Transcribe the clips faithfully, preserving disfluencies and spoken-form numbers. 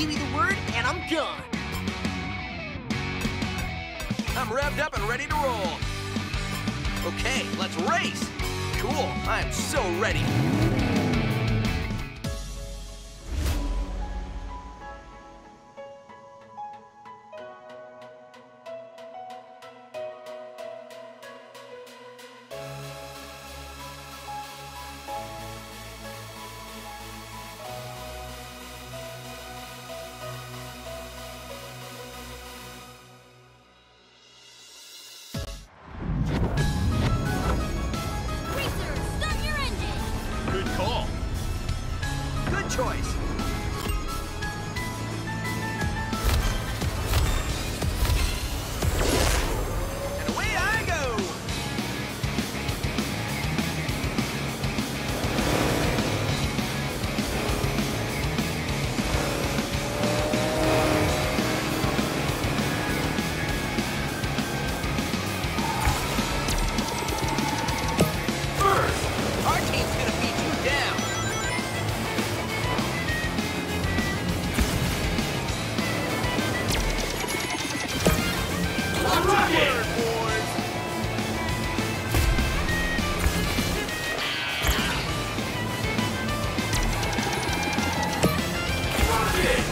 give me the word, and I'm gone. I'm revved up and ready to roll. Okay, let's race. Cool, I am so ready. Good call. Good choice. And away I go. First, our team's gonna beat you down. Rocket! Rocket!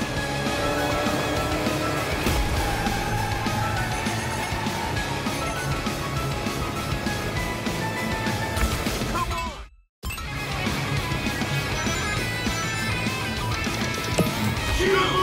Come on. Shoot!